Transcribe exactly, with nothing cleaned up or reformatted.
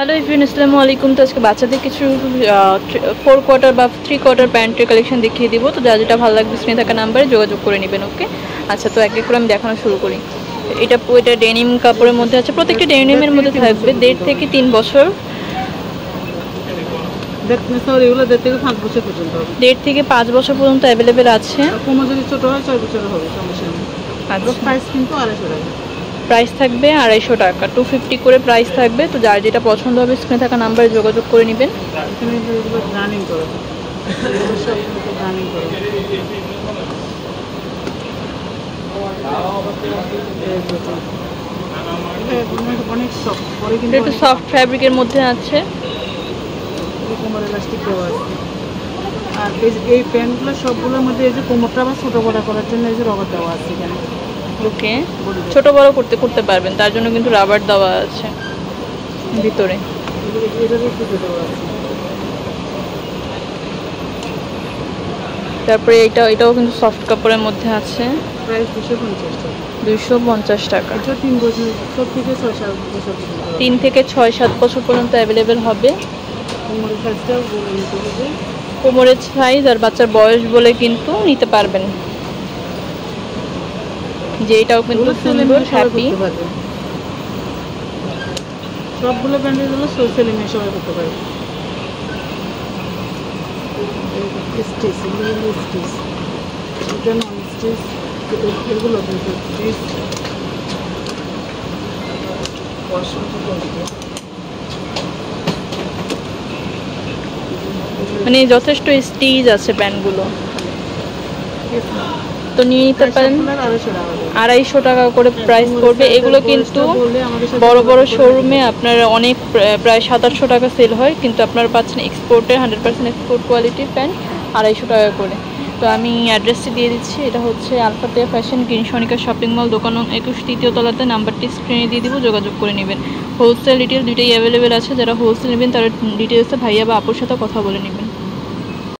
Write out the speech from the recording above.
Hello everyone, আসসালামু আলাইকুম। তো আজকে বাচ্চাদের কিছু ফোর কোয়ার্টার বা থ্রি কোয়ার্টার প্যান্টের কালেকশন দেখিয়ে দিব। তো যা যেটা ভালো লাগবে স্ক্রিনে থাকা নাম্বারে যোগাযোগ করে নেবেন। ওকে, আচ্ছা, তো এক এক করে আমি দেখানো শুরু করি। এটা এটা ডেনিম কাপড়ের মধ্যে আছে, প্রত্যেকটি ডেনিমের মধ্যে থাকবে দেড় থেকে তিন বছর দেড় থেকে পাঁচ বছর পর্যন্ত অ্যাভেলেবেল আছে। প্রাইস থাকবে আড়াইশো টাকা, টু ফিফটি করে প্রাইস থাকবে। তো যার যেটা পছন্দ হবে স্ক্রিনে থাকা নাম্বারে যোগাযোগ করে নেবেন। একটু সফট ফ্যাব্রিকের মধ্যে আছে। আর এই প্যান্টগুলো সবগুলোর মধ্যে এই যে কোমরটা বা ছোটো বড় করার জন্য এই যে রবার দেওয়া আছে এখানে। ওকে, ছোট বড় করতে করতে পারবেন, তার জন্য কিন্তু রাবার দেওয়া আছে ভিতরে। তারপরে এটা এটাও কিন্তু সফট কাপড়ের মধ্যে আছে, প্রাইস দুশো পঞ্চাশ টাকা। দুইশো পঞ্চাশ টাকা। তিন বছর সব থেকে ছয় সাত বছর তিন থেকে ছয় সাত বছর পর্যন্ত অ্যাভেলেবেল হবে। কোমরের সাইজটাও বলে নিতে হবে, কোমরের সাইজ আর বাচ্চার বয়স বলে কিন্তু নিতে পারবেন। যে এটাও কিন্তু সুন্দর, হ্যাপি। সবগুলো প্যান্টের জন্য ছেলে মেয়ে সবাই করতে পারে। স্টিচ এগুলো স্টিচ, এটা নন স্টিচ, এগুলো কিন্তু স্টিচ। মানে যথেষ্ট স্টিচ আছে প্যান্টগুলো, তো নিয়ে নিতে পারেন। আড়াইশো টাকা করে প্রাইস পড়বে। এগুলো কিন্তু বড় বড় শোরুমে আপনার অনেক প্রায় সাত আটশো টাকা সেল হয়, কিন্তু আপনারা পাচ্ছেন এক্সপোর্টের হান্ড্রেড পার্সেন্ট এক্সপোর্ট কোয়ালিটির প্যান্ট আড়াইশো টাকা করে। তো আমি অ্যাড্রেসটি দিয়ে দিচ্ছি, এটা হচ্ছে Alfatia fashion, green Sonika shopping mall, দোকান একুশ, তৃতীয় তলাতে। নাম্বারটি স্ক্রিনে দিয়ে দিব, যোগাযোগ করে নেবেন। হোলসেল রিটেল দুইটাই অ্যাভেলেবেল আছে। যারা হোলসেল নেবেন তারা ডিটেলসে ভাইয়া বা আপুর সাথে কথা বলে নেবেন।